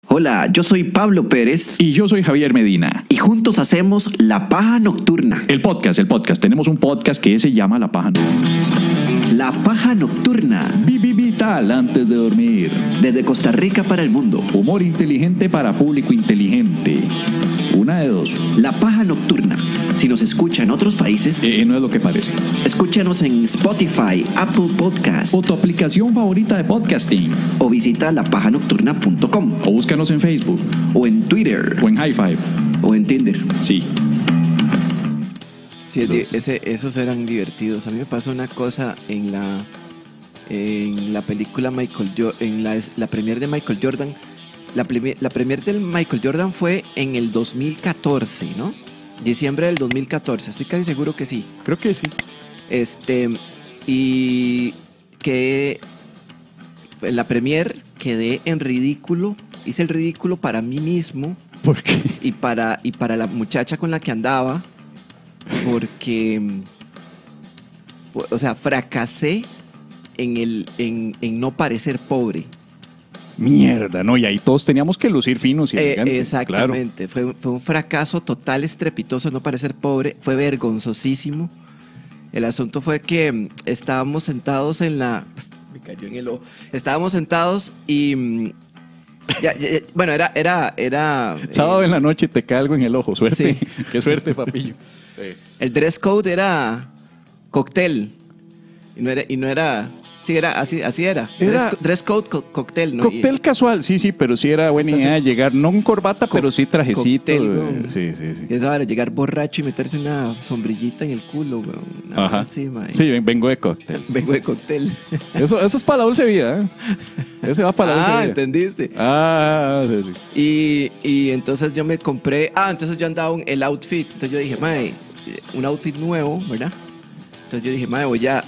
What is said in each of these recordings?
Hola, yo soy Pablo Pérez Y yo soy Javier Medina. y juntos hacemos La Paja Nocturna. El podcast. Tenemos un podcast que se llama La Paja Nocturna. La Paja Nocturna, Vital antes de dormir. desde Costa Rica para el mundo. Humor inteligente para público inteligente. Una de dos. La Paja Nocturna. Si nos escucha en otros países, No es lo que parece. escúchanos en Spotify, Apple Podcast O tu aplicación favorita de podcasting. o visita lapajanocturna.com O búscanos en Facebook. o en Twitter O en High Five. o en Tinder. Sí. Sí, esos eran divertidos. A mí me pasó una cosa en la película en la premier de Michael Jordan. La premier del Michael Jordan fue en el 2014, ¿no? Diciembre del 2014, estoy casi seguro que sí. Creo que sí. Y que en la premier quedé en ridículo. Hice el ridículo para mí mismo ¿Por qué? y para la muchacha con la que andaba, porque, o sea, fracasé en no parecer pobre. Mierda, ¿no? Y ahí todos teníamos que lucir finos y elegantes. Exactamente, fue un fracaso total, estrepitoso, no parecer pobre, fue vergonzosísimo. El asunto fue que estábamos sentados me cayó en el ojo. Estábamos sentados y bueno, era Sábado en la noche te cae algo en el ojo. Suerte. Sí. Qué suerte, papillo. Sí. el dress code era cóctel y no era sí, era así era. Era- Dress code cóctel, ¿no? Cóctel casual, sí, pero sí era buena idea Entonces, llegar, no con corbata, pero sí trajecito. cóctel, weón. Sí. Y esa hora, llegar borracho y meterse una sombrillita en el culo, weón. Nada Ajá. así, mae. Sí, vengo de cóctel. Vengo de cóctel. Eso es para la dulce vida, ¿eh? Ese va para la dulce vida. ¿Entendiste? Sí. Y entonces yo me compré. Entonces yo andaba el outfit. Entonces yo dije, mae, un outfit nuevo, ¿verdad? Entonces yo dije, mae, voy a.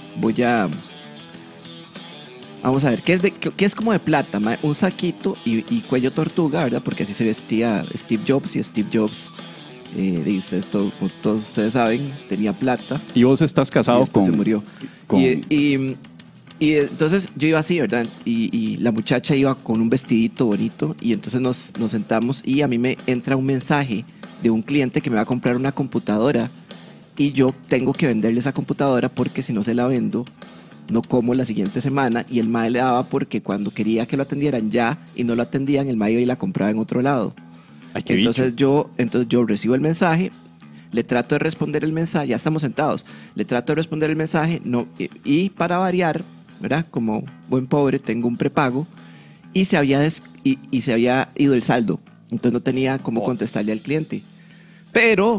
Vamos a ver, ¿qué es como de plata, mae? Un saquito y cuello tortuga, ¿verdad? Porque así se vestía Steve Jobs. Y Steve Jobs, como todos ustedes saben, tenía plata. Y vos estás Y casado después con... se murió. con- Y entonces yo iba así, ¿verdad? Y la muchacha iba con un vestidito bonito y entonces nos sentamos y a mí me entra un mensaje de un cliente que me va a comprar una computadora y yo tengo que venderle esa computadora porque si no se la vendo no como la siguiente semana, y el mae le daba porque cuando quería que lo atendieran ya y no lo atendían, el mae iba y la compraba en otro lado. Ay, qué Entonces bicho. yo recibo el mensaje, le trato de responder el mensaje, ya estamos sentados, le trato de responder el mensaje, no, y para variar, ¿verdad? Como buen pobre, tengo un prepago y se había ido el saldo, entonces no tenía cómo contestarle al cliente. Pero,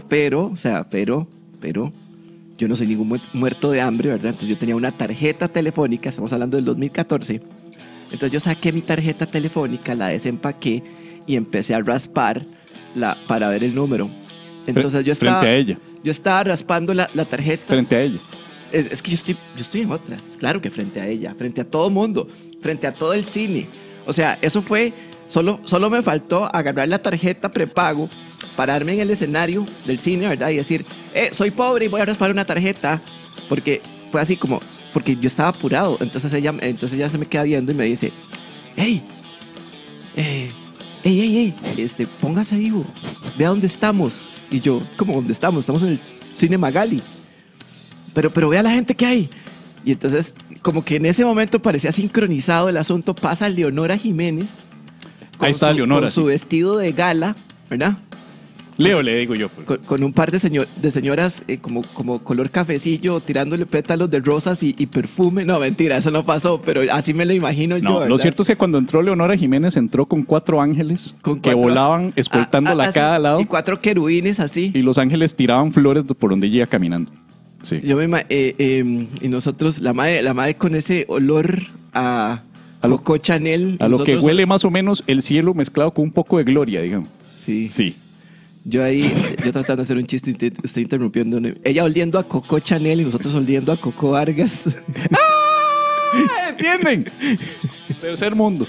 yo no soy ningún muerto de hambre, ¿verdad? Entonces yo tenía una tarjeta telefónica, estamos hablando del 2014. Entonces yo saqué mi tarjeta telefónica, la desempaqué y empecé a raspar para ver el número. Entonces yo Frente a ella. Yo estaba raspando la tarjeta. Frente a ella. Es que yo estoy en otras. Claro que frente a ella, frente a todo mundo, frente a todo el cine. O sea, eso fue... Solo me faltó agarrar la tarjeta prepago, pararme en el escenario del cine, ¿verdad? Y decir, soy pobre y voy a raspar una tarjeta. Porque fue así como... Porque yo estaba apurado. Entonces ella se me queda viendo y me dice, hey, póngase vivo, vea dónde estamos. Y yo, ¿cómo dónde estamos? Estamos en el Cine Magali. Pero vea la gente que hay. Y entonces, como que en ese momento parecía sincronizado el asunto, pasa Leonora Jiménez. Ahí está Leonora, Con su sí. vestido de gala, ¿verdad? Leo, le digo yo. Pues. Con un par de señoras como color cafecillo, tirándole pétalos de rosas y perfume. No, mentira, eso no pasó, pero así me lo imagino yo. No, ¿verdad? lo cierto es que cuando entró Leonora Jiménez entró con 4 ángeles que volaban escoltándola a así, cada lado y 4 querubines así. y los ángeles tiraban flores por donde ella iba caminando. Sí. Y nosotros, la madre con ese olor a Coco Chanel. A lo que nosotros- huele más o menos el cielo mezclado con un poco de gloria, digamos. Sí. Sí. Yo tratando de hacer un chiste y estoy interrumpiendo. Ella oliendo a Coco Chanel y nosotros oliendo a Coco Vargas. ¿Entienden? Tercer mundo.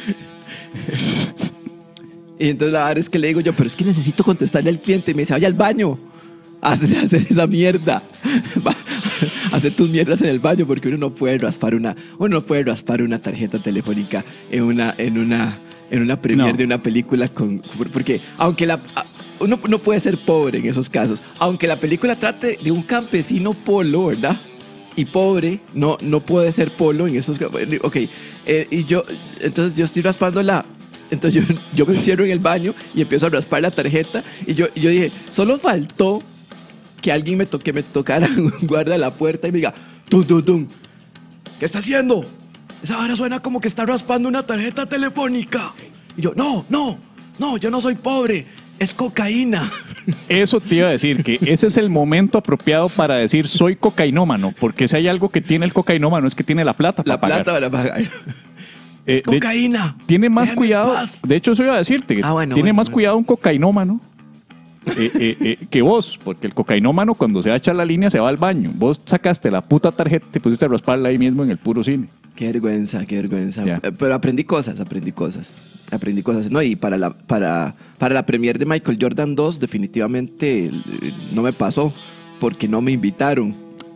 Y entonces la verdad es que le digo yo, pero es que necesito contestarle al cliente. Y me dice, vaya al baño a hacer esa mierda. Hacer tus mierdas en el baño, porque uno no puede raspar una tarjeta telefónica en en una premiere de una película porque aunque uno no puede ser pobre en esos casos, aunque la película trate de un campesino polo, ¿verdad? Y pobre, no puede ser polo en esos casos. Ok, entonces yo estoy raspando entonces yo me encierro en el baño y empiezo a raspar la tarjeta y yo dije, solo faltó que alguien me tocara un guarda de la puerta y me diga, tum, tum, tum, ¿qué está haciendo? Esa vara suena como que está raspando una tarjeta telefónica. Y yo, no, yo no soy pobre, es cocaína. Eso te iba a decir, que ese es el momento apropiado para decir soy cocainómano, porque si hay algo que tiene el cocainómano es que tiene la plata para pagar. La plata para pagar. Es cocaína. Tiene más cuidado. De hecho, eso iba a decirte. Tiene más cuidado un cocainómano que vos, porque el cocainómano cuando se va a echar la línea se va al baño. Vos sacaste la puta tarjeta y te pusiste a rasparla ahí mismo en el puro cine. Qué vergüenza. Ya. Pero aprendí cosas. No, y para la premiere de Michael Jordan 2 definitivamente no me pasó porque no me invitaron.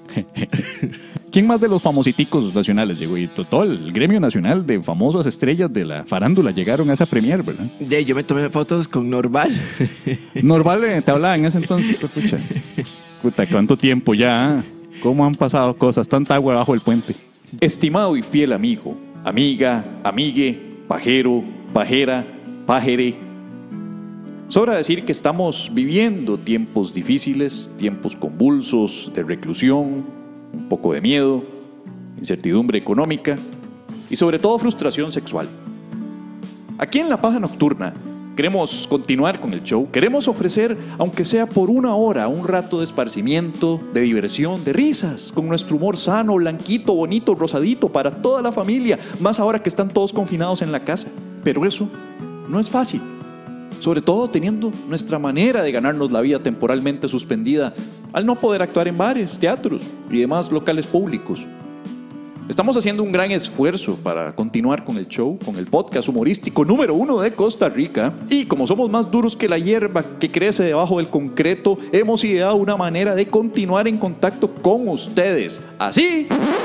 ¿Quién más de los famositicos nacionales llegó? Y todo el gremio nacional de famosas estrellas de la farándula llegaron a esa premier, ¿verdad? Yo me tomé fotos con Norval. Norval te hablaba en ese entonces. Puta, ¿cuánto tiempo ya? ¿Cómo han pasado cosas? Tanta agua bajo el puente. Estimado y fiel amigo, amiga, amigue, pajero, pajera, pajere. Sobra decir que estamos viviendo tiempos difíciles, tiempos convulsos de reclusión, un poco de miedo, incertidumbre económica y sobre todo frustración sexual. Aquí en La Paja Nocturna queremos continuar con el show, queremos ofrecer, aunque sea por una hora, un rato de esparcimiento, de diversión, de risas, con nuestro humor sano, blanquito, bonito, rosadito para toda la familia, más ahora que están todos confinados en la casa. Pero eso no es fácil. Sobre todo teniendo nuestra manera de ganarnos la vida temporalmente suspendida al no poder actuar en bares, teatros y demás locales públicos. Estamos haciendo un gran esfuerzo para continuar con el show, con el podcast humorístico número 1 de Costa Rica, y como somos más duros que la hierba que crece debajo del concreto, hemos ideado una manera de continuar en contacto con ustedes. Así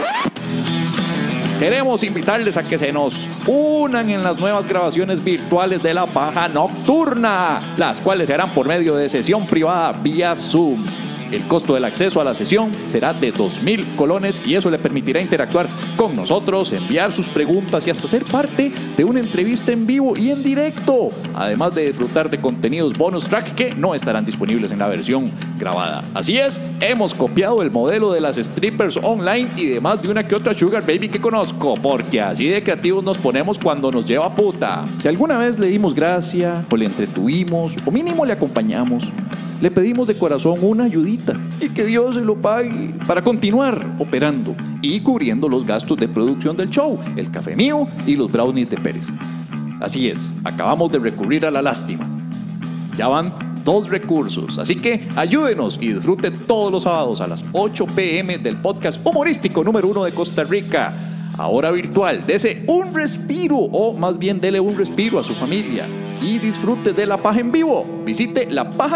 queremos invitarles a que se nos unan en las nuevas grabaciones virtuales de La Paja Nocturna, las cuales se harán por medio de sesión privada vía Zoom. El costo del acceso a la sesión será de 2,000 colones y eso le permitirá interactuar con nosotros, enviar sus preguntas y hasta ser parte de una entrevista en vivo y en directo, además de disfrutar de contenidos bonus track que no estarán disponibles en la versión grabada. Así es, hemos copiado el modelo de las strippers online y de más de una que otra sugar baby que conozco, porque así de creativos nos ponemos cuando nos lleva puta. Si alguna vez le dimos gracia o le entretuvimos o mínimo le acompañamos, le pedimos de corazón una ayudita y que Dios se lo pague para continuar operando y cubriendo los gastos de producción del show, el café mío y los brownies de Pérez. Así es, acabamos de recurrir a la lástima. Ya van 2 recursos, así que ayúdenos y disfrute todos los sábados a las 8 p.m. del podcast humorístico número 1 de Costa Rica. Ahora virtual, dese un respiro, o más bien dele un respiro a su familia y disfrute de La Paja en vivo. Visite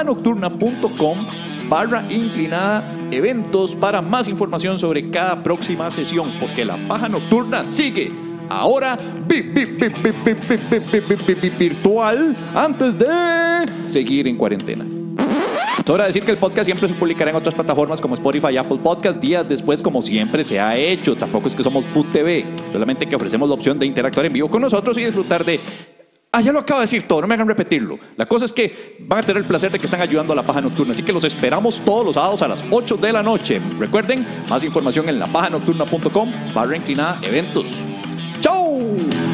lapajanocturna.com/eventos para más información sobre cada próxima sesión, porque La Paja Nocturna sigue ahora virtual antes de seguir en cuarentena. Sobra decir que el podcast siempre se publicará en otras plataformas como Spotify y Apple Podcast días después, como siempre se ha hecho. Tampoco es que somos Food TV, solamente que ofrecemos la opción de interactuar en vivo con nosotros y disfrutar de... ya lo acabo de decir todo, no me hagan repetirlo. La cosa es que van a tener el placer de que están ayudando a La Paja Nocturna, así que los esperamos todos los sábados a las 8 de la noche. Recuerden, más información en lapajanocturna.com/eventos. ¡Chau!